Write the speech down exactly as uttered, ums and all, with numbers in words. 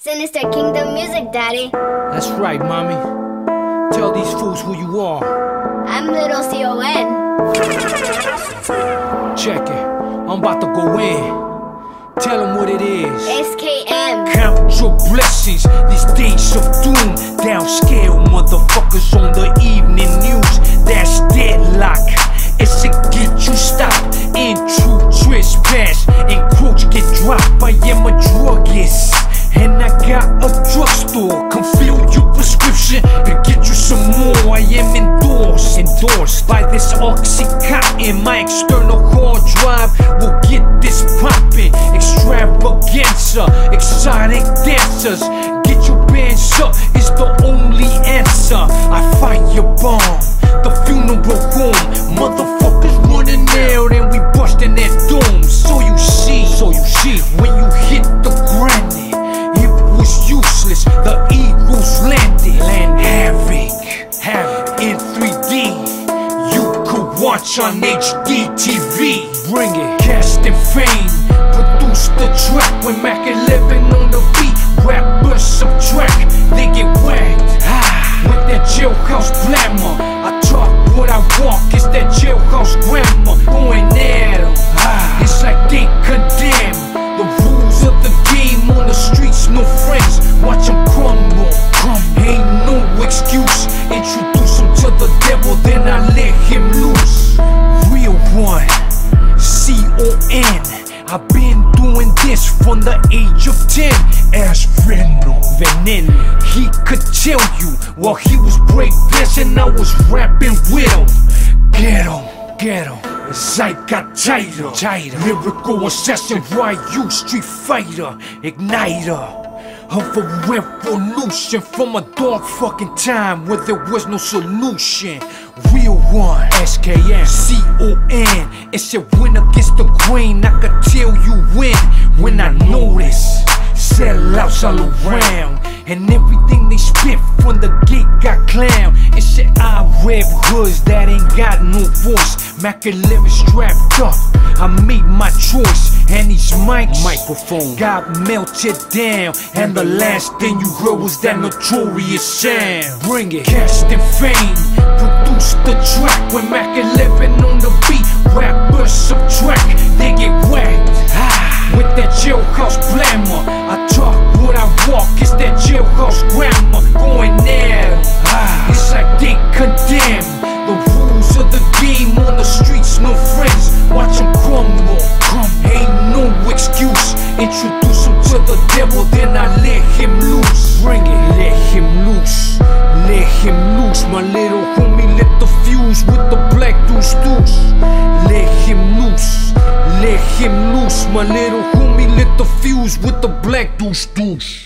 Sinister Kingdom music, Daddy. That's right, mommy. Tell these fools who you are. I'm Little C O N. Check it. I'm about to go in. Tell them what it is. S K M. Count your blessings, these days of doom. Downscale motherfuckers on the evening news. That's deadlock. It's a get you stopped. Intrude, trespass, encroach, get dropped. I am a druggist, and I got a drugstore. Come fill your prescription and get you some more. I am endorsed, endorsed by this Oxycontin. My external hard drive will get this poppin'. Extravaganza, exotic dancers. Get your bands up, it's the only answer. I firebomb the funeral home. Motherfuckers running out and we bustin' their domes. So you see, so you see, when you hit the granite, it was useless. The Eagles landed, land havoc, havoc in three D. You could watch on H D T V. Bring it, cast and fame. Produce the track when Mac eleven on the beat. Rappers subtract, they get whacked. Ah, with that jailhouse glamour. I talk what I walk, it's that jailhouse grammar. Going at 'em, ah, it's like they condemn the rules of the game. On the streets, no friends, watch 'em crumble. Ain't no excuse, introduce 'em to the devil, then I let him loose. Real one, C O N. I've been doing this from the age of ten. As Venom, Venom, he could tell you while he was breakdancing, I was rapping with him. Get him, get him. As I got tighter, tighter. Lyrical assassin, Ryu, Street Fighter, Igniter of a revolution from a dark fucking time where there was no solution. Real one, S K M, C O N. It's a win against the grain. I could tell you when, when I notice sellouts all around, and everything they spit from the gate got clown. It's the I-Rev hoods that ain't got no voice. Mac eleven strapped up, I made my choice. And these mics, microphone, got melted down. And the last thing you heard was that notorious sound. Bring it, cast and fame. Produce the track when Mac eleven on the beat. Rappers subtract, they get whacked. Ah, with that jailhouse glamour. I talk what I walk, it's that jailhouse grammar. Going at 'em, ah, it's like they condemn the rules of the game. On the streets, no friends, watch 'em crumble. Ain't no excuse, introduce 'em to the devil, then I let him loose. Bring it, let him loose, let him loose. My little homie lit the fuse with the black deuce deuce. Let him loose, let him loose. My little homie lit the fuse with the black deuce deuce.